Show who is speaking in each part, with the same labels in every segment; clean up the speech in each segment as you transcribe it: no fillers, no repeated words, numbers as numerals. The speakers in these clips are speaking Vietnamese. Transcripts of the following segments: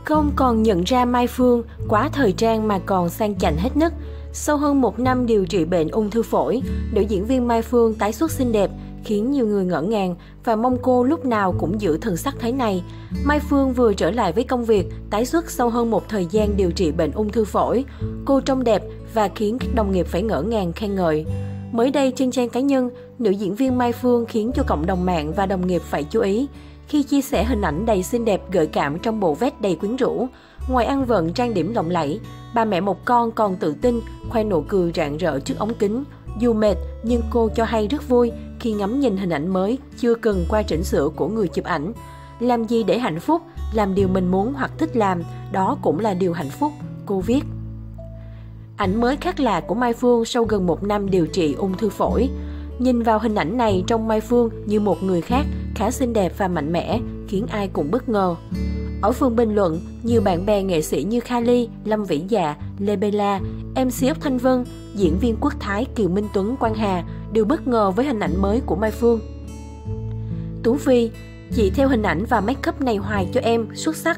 Speaker 1: Không còn nhận ra Mai Phương, quá thời trang mà còn sang chảnh hết nức. Sau hơn 1 năm điều trị bệnh ung thư phổi, nữ diễn viên Mai Phương tái xuất xinh đẹp, khiến nhiều người ngỡ ngàng và mong cô lúc nào cũng giữ thần sắc thế này. Mai Phương vừa trở lại với công việc, tái xuất sau hơn một thời gian điều trị bệnh ung thư phổi. Cô trông đẹp và khiến các đồng nghiệp phải ngỡ ngàng khen ngợi. Mới đây trên trang cá nhân, nữ diễn viên Mai Phương khiến cho cộng đồng mạng và đồng nghiệp phải chú ý khi chia sẻ hình ảnh đầy xinh đẹp gợi cảm trong bộ vest đầy quyến rũ. Ngoài ăn vận trang điểm lộng lẫy, bà mẹ một con còn tự tin khoe nụ cười rạng rỡ trước ống kính. Dù mệt nhưng cô cho hay rất vui khi ngắm nhìn hình ảnh mới chưa cần qua chỉnh sửa của người chụp ảnh. Làm gì để hạnh phúc, làm điều mình muốn hoặc thích làm, đó cũng là điều hạnh phúc, cô viết. Ảnh mới khác lạ của Mai Phương sau gần 1 năm điều trị ung thư phổi. Nhìn vào hình ảnh này trông Mai Phương như một người khác, khá xinh đẹp và mạnh mẽ, khiến ai cũng bất ngờ. Ở phần bình luận, nhiều bạn bè nghệ sĩ như Kali, Lâm Vĩ Dạ, Lê Bella, MC Ốc Thanh Vân, diễn viên Quốc Thái Kiều Minh Tuấn, Quang Hà đều bất ngờ với hình ảnh mới của Mai Phương. Tú Phi, chị theo hình ảnh và make up này hoài cho em, xuất sắc.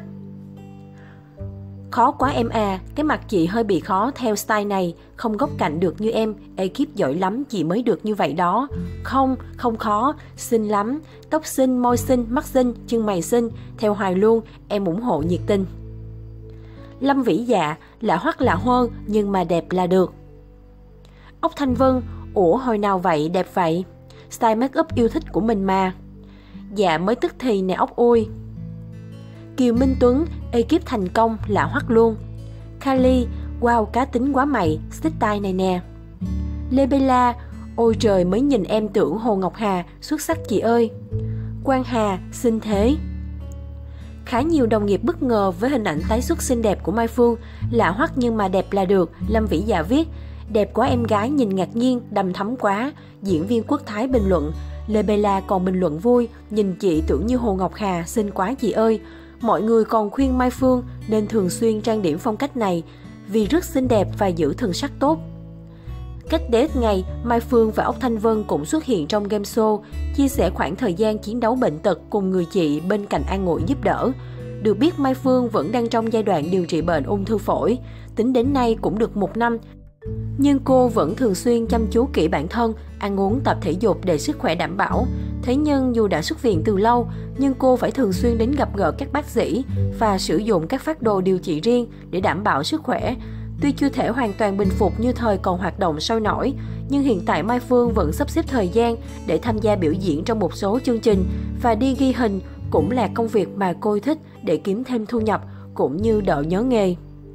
Speaker 1: Khó quá em à, cái mặt chị hơi bị khó theo style này, không góc cạnh được như em, ekip giỏi lắm chị mới được như vậy đó. Không khó, xinh lắm, tóc xinh, môi xinh, mắt xinh, chân mày xinh, theo hoài luôn, em ủng hộ nhiệt tình. Lâm Vĩ Dạ, lạ hoắc lạ hơn nhưng mà đẹp là được. Ốc Thanh Vân, ủa hồi nào vậy, đẹp vậy, style make up yêu thích của mình mà. Dạ mới tức thì nè ốc ôi. Kiều Minh Tuấn, ekip thành công, lạ hoắc luôn. Kali, wow cá tính quá mày, style này nè. Lê Bella, ôi trời mới nhìn em tưởng Hồ Ngọc Hà, xuất sắc chị ơi. Quang Hà, xinh thế. Khá nhiều đồng nghiệp bất ngờ với hình ảnh tái xuất xinh đẹp của Mai Phương, lạ hoắc nhưng mà đẹp là được, Lâm Vĩ Dạ viết. Đẹp quá em gái nhìn ngạc nhiên, đầm thắm quá, diễn viên Quốc Thái bình luận. Lê Bella còn bình luận vui, nhìn chị tưởng như Hồ Ngọc Hà, xinh quá chị ơi. Mọi người còn khuyên Mai Phương nên thường xuyên trang điểm phong cách này vì rất xinh đẹp và giữ thần sắc tốt. Cách đây ít ngày, Mai Phương và Ốc Thanh Vân cũng xuất hiện trong game show, chia sẻ khoảng thời gian chiến đấu bệnh tật cùng người chị bên cạnh an ủi giúp đỡ. Được biết Mai Phương vẫn đang trong giai đoạn điều trị bệnh ung thư phổi, tính đến nay cũng được 1 năm. Nhưng cô vẫn thường xuyên chăm chú kỹ bản thân, ăn uống tập thể dục để sức khỏe đảm bảo. Thế nhưng dù đã xuất viện từ lâu, nhưng cô phải thường xuyên đến gặp gỡ các bác sĩ và sử dụng các phác đồ điều trị riêng để đảm bảo sức khỏe. Tuy chưa thể hoàn toàn bình phục như thời còn hoạt động sôi nổi, nhưng hiện tại Mai Phương vẫn sắp xếp thời gian để tham gia biểu diễn trong một số chương trình và đi ghi hình cũng là công việc mà cô thích để kiếm thêm thu nhập cũng như đỡ nhớ nghề.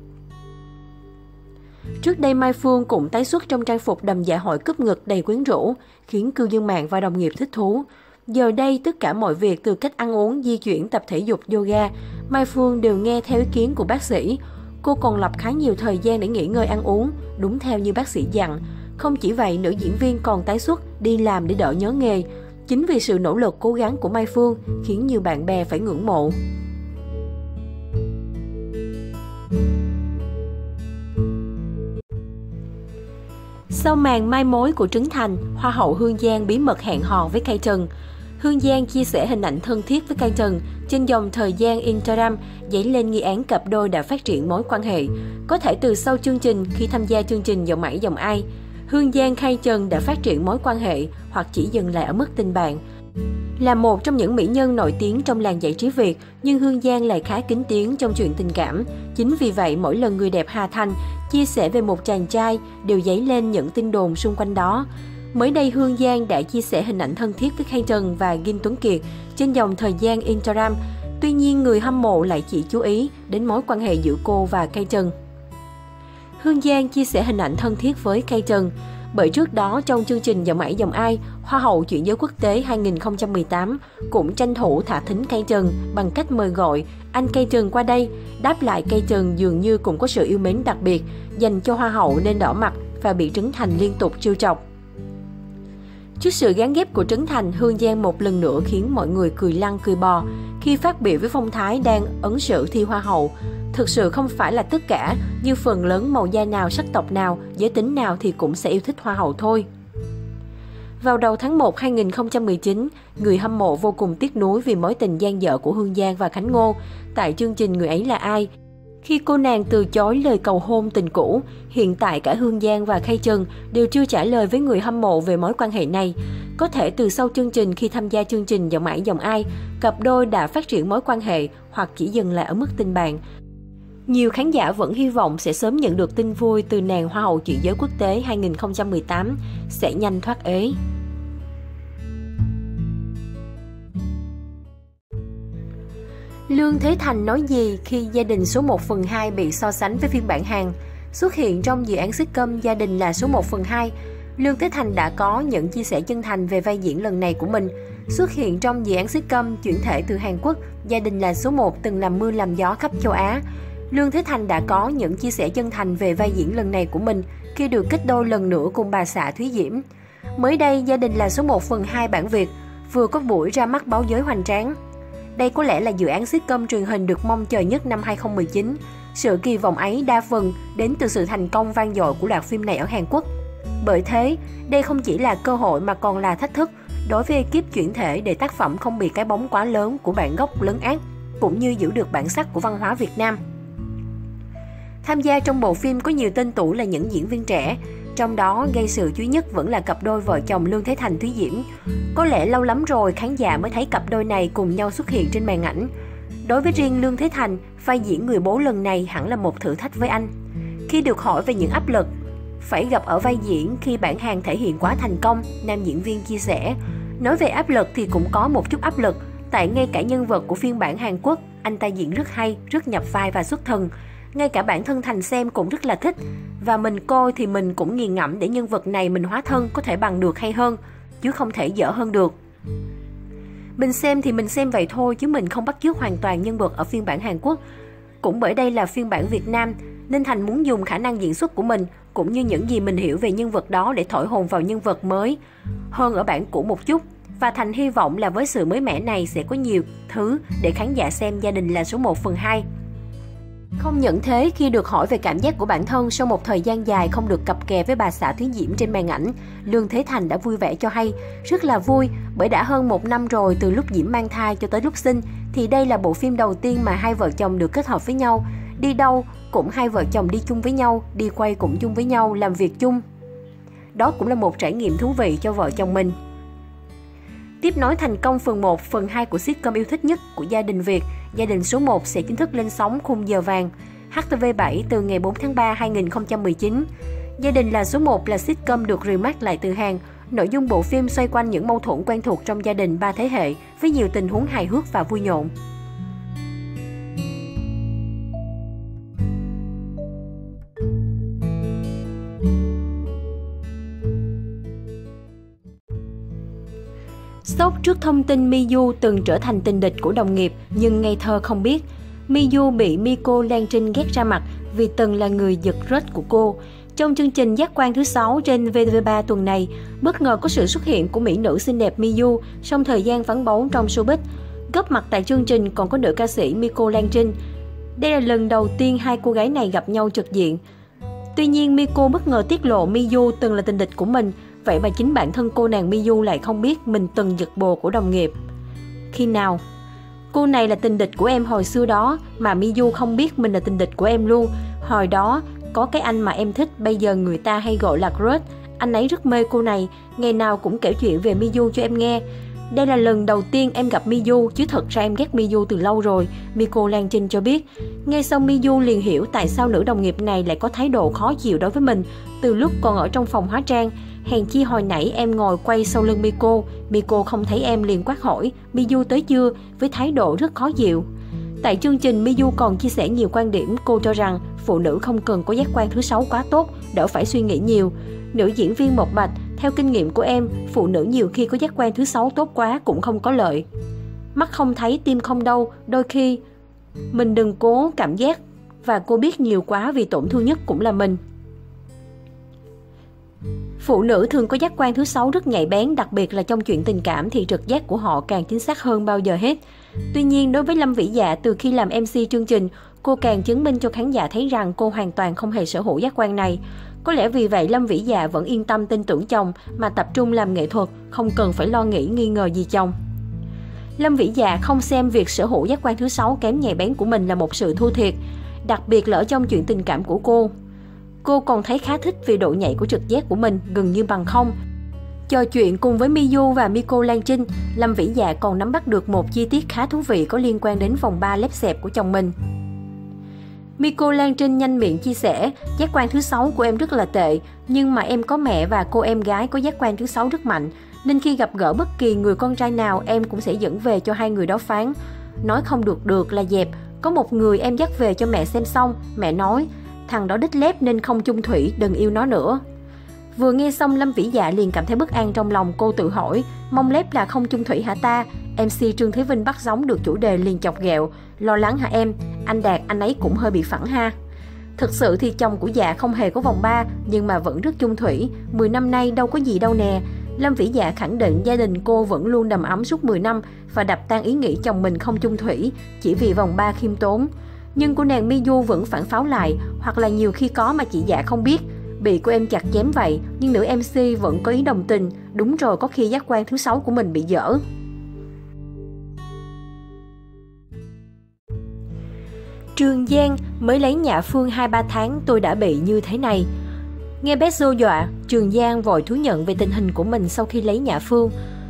Speaker 1: Trước đây Mai Phương cũng tái xuất trong trang phục đầm dạ hội cúp ngực đầy quyến rũ, khiến cư dân mạng và đồng nghiệp thích thú. Giờ đây tất cả mọi việc từ cách ăn uống, di chuyển, tập thể dục, yoga, Mai Phương đều nghe theo ý kiến của bác sĩ. Cô còn lập khá nhiều thời gian để nghỉ ngơi ăn uống, đúng theo như bác sĩ dặn. Không chỉ vậy, nữ diễn viên còn tái xuất đi làm để đỡ nhớ nghề. Chính vì sự nỗ lực cố gắng của Mai Phương khiến nhiều bạn bè phải ngưỡng mộ. Sau màn mai mối của Trấn Thành, Hoa hậu Hương Giang bí mật hẹn hò với Cây Trần. Hương Giang chia sẻ hình ảnh thân thiết với Cây Trần trên dòng thời gian Instagram, dấy lên nghi án cặp đôi đã phát triển mối quan hệ. Có thể từ sau chương trình, khi tham gia chương trình Giọng Mãi Giọng Ai, Hương Giang Cây Trần đã phát triển mối quan hệ hoặc chỉ dừng lại ở mức tình bạn. Là một trong những mỹ nhân nổi tiếng trong làng giải trí Việt, nhưng Hương Giang lại khá kín tiếng trong chuyện tình cảm. Chính vì vậy, mỗi lần người đẹp Hà Thành chia sẻ về một chàng trai đều dấy lên những tin đồn xung quanh đó. Mới đây, Hương Giang đã chia sẻ hình ảnh thân thiết với Khay Trần và Ghim Tuấn Kiệt trên dòng thời gian Instagram. Tuy nhiên, người hâm mộ lại chỉ chú ý đến mối quan hệ giữa cô và Khay Trần. Hương Giang chia sẻ hình ảnh thân thiết với Khay Trần. Bởi trước đó trong chương trình Giọng Mãi Giọng Ai, Hoa hậu Chuyển giới quốc tế 2018 cũng tranh thủ thả thính Cây Trần bằng cách mời gọi anh Cây Trần qua đây. Đáp lại, Cây Trần dường như cũng có sự yêu mến đặc biệt dành cho Hoa hậu nên đỏ mặt và bị Trấn Thành liên tục trêu chọc. Trước sự gán ghép của Trấn Thành, Hương Giang một lần nữa khiến mọi người cười lăn cười bò khi phát biểu với phong thái đang ấn xử thi Hoa hậu. Thực sự không phải là tất cả, như phần lớn màu da nào, sắc tộc nào, giới tính nào thì cũng sẽ yêu thích Hoa hậu thôi. Vào đầu tháng 1 2019, người hâm mộ vô cùng tiếc nuối vì mối tình dang dở của Hương Giang và Khánh Ngô tại chương trình Người ấy là ai. Khi cô nàng từ chối lời cầu hôn tình cũ, hiện tại cả Hương Giang và Khay Trần đều chưa trả lời với người hâm mộ về mối quan hệ này. Có thể từ sau chương trình, khi tham gia chương trình Giọng Ải Giọng Ai, cặp đôi đã phát triển mối quan hệ hoặc chỉ dừng lại ở mức tình bạn. Nhiều khán giả vẫn hy vọng sẽ sớm nhận được tin vui từ nàng Hoa hậu chuyển giới quốc tế 2018 sẽ nhanh thoát ế. Lương Thế Thành nói gì khi Gia đình số 1/2 bị so sánh với phiên bản Hàn? Xuất hiện trong dự án sitcom Gia đình là số 1/2, Lương Thế Thành đã có những chia sẻ chân thành về vai diễn lần này của mình. Xuất hiện trong dự án sitcom chuyển thể từ Hàn Quốc Gia đình là số 1 từng làm mưa làm gió khắp châu Á, Lương Thế Thành đã có những chia sẻ chân thành về vai diễn lần này của mình khi được kết đôi lần nữa cùng bà xã Thúy Diễm. Mới đây, Gia đình là số 1/2 bản Việt vừa có buổi ra mắt báo giới hoành tráng. Đây có lẽ là dự án sitcom truyền hình được mong chờ nhất năm 2019. Sự kỳ vọng ấy đa phần đến từ sự thành công vang dội của loạt phim này ở Hàn Quốc. Bởi thế, đây không chỉ là cơ hội mà còn là thách thức đối với ekip chuyển thể để tác phẩm không bị cái bóng quá lớn của bản gốc lấn át, cũng như giữ được bản sắc của văn hóa Việt Nam. Tham gia trong bộ phim có nhiều tên tuổi là những diễn viên trẻ, trong đó gây sự chú ý nhất vẫn là cặp đôi vợ chồng Lương Thế Thành Thúy Diễm. Có lẽ lâu lắm rồi khán giả mới thấy cặp đôi này cùng nhau xuất hiện trên màn ảnh. Đối với riêng Lương Thế Thành, vai diễn người bố lần này hẳn là một thử thách với anh. Khi được hỏi về những áp lực phải gặp ở vai diễn khi bản Hàn thể hiện quá thành công, nam diễn viên chia sẻ, nói về áp lực thì cũng có một chút áp lực, tại ngay cả nhân vật của phiên bản Hàn Quốc, anh ta diễn rất hay, rất nhập vai và xuất thần. Ngay cả bản thân Thành xem cũng rất là thích, và mình coi thì mình cũng nghiền ngẫm để nhân vật này mình hóa thân có thể bằng được hay hơn, chứ không thể dở hơn được. Mình xem thì mình xem vậy thôi chứ mình không bắt chước hoàn toàn nhân vật ở phiên bản Hàn Quốc. Cũng bởi đây là phiên bản Việt Nam nên Thành muốn dùng khả năng diễn xuất của mình cũng như những gì mình hiểu về nhân vật đó để thổi hồn vào nhân vật mới hơn ở bản cũ một chút. Và Thành hy vọng là với sự mới mẻ này sẽ có nhiều thứ để khán giả xem Gia đình là số 1/2. Không những thế, khi được hỏi về cảm giác của bản thân sau một thời gian dài không được cặp kè với bà xã Thúy Diễm trên màn ảnh, Lương Thế Thành đã vui vẻ cho hay, rất là vui bởi đã hơn 1 năm rồi từ lúc Diễm mang thai cho tới lúc sinh, thì đây là bộ phim đầu tiên mà hai vợ chồng được kết hợp với nhau. Đi đâu cũng hai vợ chồng đi chung với nhau, đi quay cũng chung với nhau, làm việc chung. Đó cũng là một trải nghiệm thú vị cho vợ chồng mình. Tiếp nối thành công phần 1, phần 2 của sitcom yêu thích nhất của gia đình Việt, Gia đình số 1 sẽ chính thức lên sóng khung giờ vàng HTV7 từ ngày 4 tháng 3 2019. Gia đình là số 1 là sitcom được remake lại từ Hàn. Nội dung bộ phim xoay quanh những mâu thuẫn quen thuộc trong gia đình 3 thế hệ với nhiều tình huống hài hước và vui nhộn. Sốc trước thông tin Miyu từng trở thành tình địch của đồng nghiệp nhưng ngây thơ không biết. Miyu bị Miko Lan Trinh ghét ra mặt vì từng là người giật rết của cô. Trong chương trình Giác quan thứ 6 trên VTV3 tuần này, bất ngờ có sự xuất hiện của mỹ nữ xinh đẹp Miyu trong thời gian vắng bóng trong showbiz. Góp mặt tại chương trình còn có nữ ca sĩ Miko Lan Trinh. Đây là lần đầu tiên hai cô gái này gặp nhau trực diện. Tuy nhiên, Miko bất ngờ tiết lộ Miyu từng là tình địch của mình. Vậy mà chính bản thân cô nàng Miyu lại không biết mình từng giật bồ của đồng nghiệp. Khi nào? Cô này là tình địch của em hồi xưa đó, mà Miyu không biết mình là tình địch của em luôn. Hồi đó, có cái anh mà em thích, bây giờ người ta hay gọi là crush. Anh ấy rất mê cô này, ngày nào cũng kể chuyện về Miyu cho em nghe. Đây là lần đầu tiên em gặp Miyu, chứ thật ra em ghét Miyu từ lâu rồi, Miko Lan Trinh cho biết. Nghe xong Miyu liền hiểu tại sao nữ đồng nghiệp này lại có thái độ khó chịu đối với mình từ lúc còn ở trong phòng hóa trang. Hèn chi hồi nãy em ngồi quay sau lưng Miko không thấy em liền quát hỏi Miyu tới chưa với thái độ rất khó chịu. Tại chương trình, Miyu còn chia sẻ nhiều quan điểm. Cô cho rằng phụ nữ không cần có giác quan thứ 6 quá tốt, đỡ phải suy nghĩ nhiều. Nữ diễn viên Mộc Bạch, theo kinh nghiệm của em, phụ nữ nhiều khi có giác quan thứ 6 tốt quá cũng không có lợi. Mắt không thấy tim không đau, đôi khi mình đừng cố cảm giác và cô biết nhiều quá vì tổn thương nhất cũng là mình. Phụ nữ thường có giác quan thứ 6 rất nhạy bén, đặc biệt là trong chuyện tình cảm thì trực giác của họ càng chính xác hơn bao giờ hết. Tuy nhiên, đối với Lâm Vĩ Dạ, từ khi làm MC chương trình, cô càng chứng minh cho khán giả thấy rằng cô hoàn toàn không hề sở hữu giác quan này. Có lẽ vì vậy Lâm Vĩ Dạ vẫn yên tâm tin tưởng chồng mà tập trung làm nghệ thuật, không cần phải lo nghĩ nghi ngờ gì chồng. Lâm Vĩ Dạ không xem việc sở hữu giác quan thứ 6 kém nhạy bén của mình là một sự thua thiệt, đặc biệt là ở trong chuyện tình cảm của cô. Cô còn thấy khá thích vì độ nhạy của trực giác của mình gần như bằng không. Trò chuyện cùng với Miyu và Miko Lan Trinh, Lâm Vĩ Dạ còn nắm bắt được một chi tiết khá thú vị có liên quan đến vòng 3 lép xẹp của chồng mình. Miko Lan Trinh nhanh miệng chia sẻ, giác quan thứ 6 của em rất là tệ, nhưng mà em có mẹ và cô em gái có giác quan thứ 6 rất mạnh, nên khi gặp gỡ bất kỳ người con trai nào em cũng sẽ dẫn về cho hai người đó phán. Nói không được là dẹp, có một người em dắt về cho mẹ xem xong, mẹ nói, thằng đó đít lép nên không chung thủy, đừng yêu nó nữa. Vừa nghe xong Lâm Vĩ Dạ liền cảm thấy bất an trong lòng, cô tự hỏi, mông lép là không chung thủy hả ta? MC Trương Thế Vinh bắt giống được chủ đề liền chọc ghẹo, lo lắng hả em? Anh Đạt anh ấy cũng hơi bị phẳng ha. Thực sự thì chồng của Dạ không hề có vòng 3 nhưng mà vẫn rất chung thủy, 10 năm nay đâu có gì đâu nè. Lâm Vĩ Dạ khẳng định gia đình cô vẫn luôn đầm ấm suốt 10 năm và đập tan ý nghĩ chồng mình không chung thủy chỉ vì vòng 3 khiêm tốn. Nhưng cô nàng Miyu vẫn phản pháo lại, hoặc là nhiều khi có mà chị Dạ không biết. Bị cô em chặt chém vậy, nhưng nữ MC vẫn có ý đồng tình, đúng rồi có khi giác quan thứ 6 của mình bị dở. Trường Giang mới lấy Nhã Phương 2-3 tháng tôi đã bị như thế này. Nghe Bezzo dọa, Trường Giang vội thú nhận về tình hình của mình sau khi lấy Nhã Phương.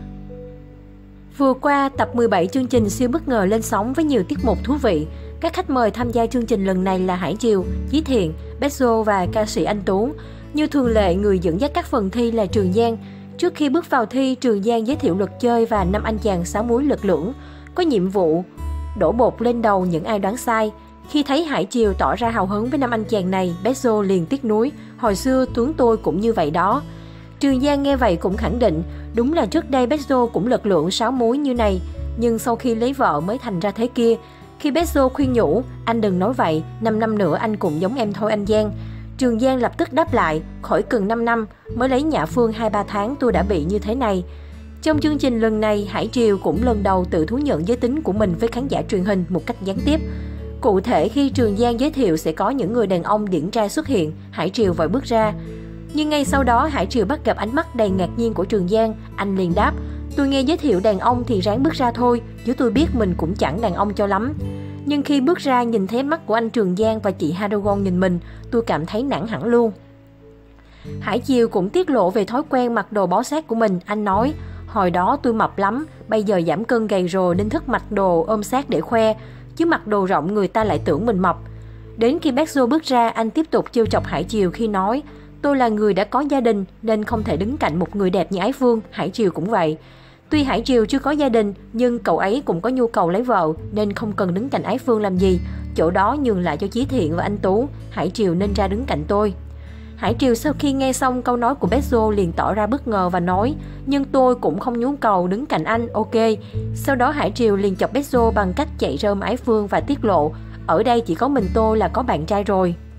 Speaker 1: Vừa qua, tập 17 chương trình siêu bất ngờ lên sóng với nhiều tiết mục thú vị. Các khách mời tham gia chương trình lần này là Hải Triều, Chí Thiện, Bezzo và ca sĩ Anh Tú. Như thường lệ, người dẫn dắt các phần thi là Trường Giang. Trước khi bước vào thi, Trường Giang giới thiệu luật chơi và 5 anh chàng sáu múi lực lưỡng. Có nhiệm vụ đổ bột lên đầu những ai đoán sai. Khi thấy Hải Triều tỏ ra hào hứng với 5 anh chàng này, Bezzo liền tiếc nuối, hồi xưa tướng tôi cũng như vậy đó. Trường Giang nghe vậy cũng khẳng định, đúng là trước đây Bezzo cũng lực lượng 6 múi như này, nhưng sau khi lấy vợ mới thành ra thế kia. Khi Bezzo khuyên nhủ, anh đừng nói vậy, 5 năm nữa anh cũng giống em thôi anh Giang. Trường Giang lập tức đáp lại, khỏi cần 5 năm, mới lấy Nhã Phương 2-3 tháng tôi đã bị như thế này. Trong chương trình lần này, Hải Triều cũng lần đầu tự thú nhận giới tính của mình với khán giả truyền hình một cách gián tiếp. Cụ thể khi Trường Giang giới thiệu sẽ có những người đàn ông điển trai xuất hiện, Hải Triều vội bước ra. Nhưng ngay sau đó Hải Triều bắt gặp ánh mắt đầy ngạc nhiên của Trường Giang, anh liền đáp, tôi nghe giới thiệu đàn ông thì ráng bước ra thôi, chứ tôi biết mình cũng chẳng đàn ông cho lắm. Nhưng khi bước ra nhìn thấy mắt của anh Trường Giang và chị Haragon nhìn mình, tôi cảm thấy nản hẳn luôn. Hải Triều cũng tiết lộ về thói quen mặc đồ bó sát của mình, anh nói, hồi đó tôi mập lắm, bây giờ giảm cân gầy rồi nên thích mặc đồ ôm sát để khoe, chứ mặc đồ rộng người ta lại tưởng mình mập. Đến khi Bezzo bước ra, anh tiếp tục trêu chọc Hải Triều khi nói, tôi là người đã có gia đình nên không thể đứng cạnh một người đẹp như Ái Phương, Hải Triều cũng vậy. Tuy Hải Triều chưa có gia đình, nhưng cậu ấy cũng có nhu cầu lấy vợ nên không cần đứng cạnh Ái Phương làm gì, chỗ đó nhường lại cho Chí Thiện và anh Tú, Hải Triều nên ra đứng cạnh tôi. Hải Triều sau khi nghe xong câu nói của Bezzo liền tỏ ra bất ngờ và nói, nhưng tôi cũng không nhu cầu đứng cạnh anh, ok. Sau đó Hải Triều liền chọc Bezzo bằng cách chạy rơm Ái Phương và tiết lộ, ở đây chỉ có mình tôi là có bạn trai rồi.